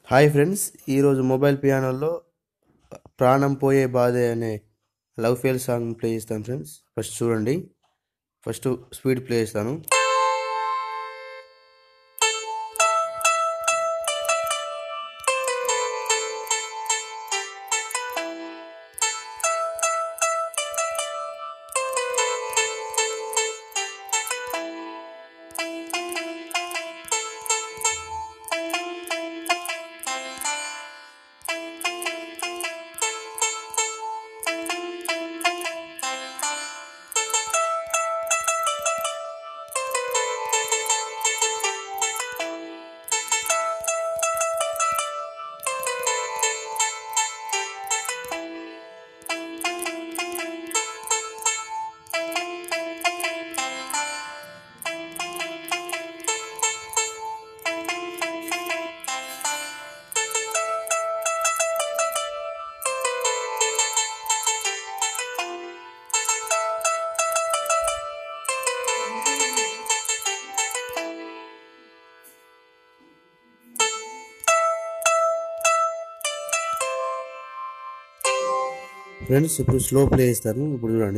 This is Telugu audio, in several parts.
హాయ్ ఫ్రెండ్స్, ఈరోజు మొబైల్ పియానోలో ప్రాణం పోయే బాధే అనే లవ్ ఫెయిల్ సాంగ్ ప్లే చేస్తాను ఫ్రెండ్స్. ఫస్ట్ చూడండి. ఫస్ట్ స్పీడ్ ప్లే చేస్తాను. ఫ్రెండ్స్ ఇప్పుడు స్లో ప్లే చేస్తాను. ఇప్పుడు చూడండి.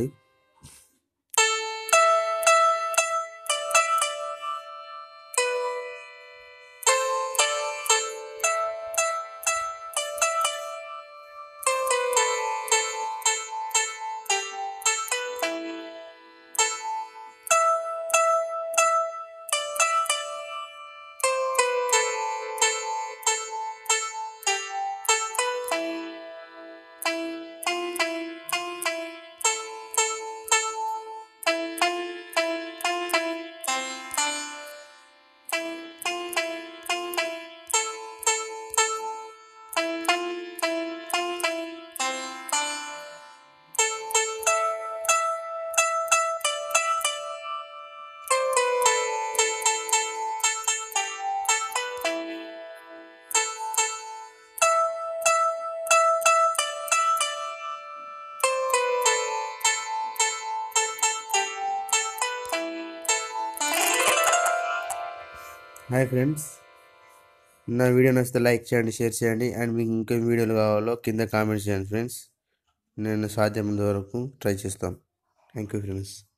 హాయ్ ఫ్రెండ్స్, నా వీడియో నచ్చితే లైక్ చేయండి, షేర్ చేయండి. అండ్ మీకు ఇంకేం వీడియోలు కావాలో కింద కామెంట్స్ చేయండి ఫ్రెండ్స్. నేను సాధ్యమైనంత వరకు ట్రై చేస్తాను. Thank you friends.